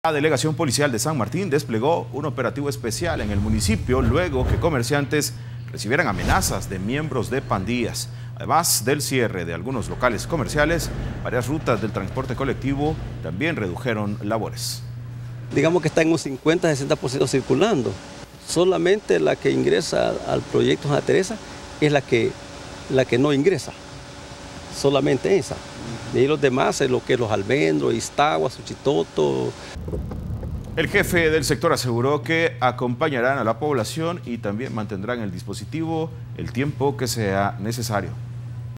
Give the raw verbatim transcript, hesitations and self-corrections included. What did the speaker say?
La delegación policial de San Martín desplegó un operativo especial en el municipio luego que comerciantes recibieran amenazas de miembros de pandillas. Además del cierre de algunos locales comerciales, varias rutas del transporte colectivo también redujeron labores. Digamos que está en un cincuenta a sesenta por ciento circulando. Solamente la que ingresa al proyecto Santa Teresa es la que, la que no ingresa. Solamente esa. Y los demás es lo que es los almendros, Iztagua, Suchitoto. El jefe del sector aseguró que acompañarán a la población y también mantendrán el dispositivo el tiempo que sea necesario.